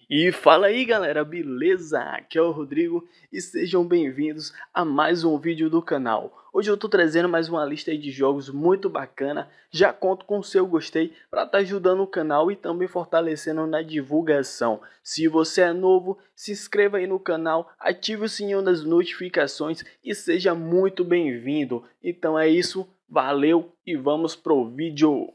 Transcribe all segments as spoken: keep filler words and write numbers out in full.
E fala aí galera, beleza? Aqui é o Rodrigo e sejam bem-vindos a mais um vídeo do canal. Hoje eu tô trazendo mais uma lista aí de jogos muito bacana. Já conto com o seu gostei para estar ajudando o canal e também fortalecendo na divulgação. Se você é novo, se inscreva aí no canal, ative o sininho das notificações e seja muito bem-vindo. Então é isso, valeu e vamos pro vídeo.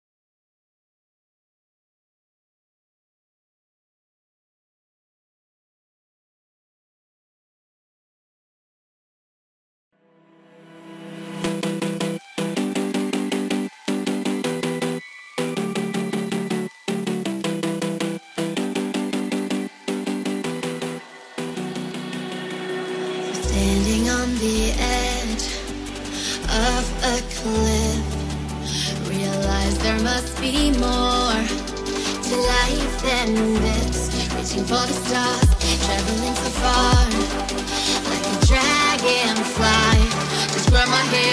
Standing on the edge of a cliff, realize there must be more to life than this. Reaching for the stars, traveling so far, like a dragonfly. Just grab my hand.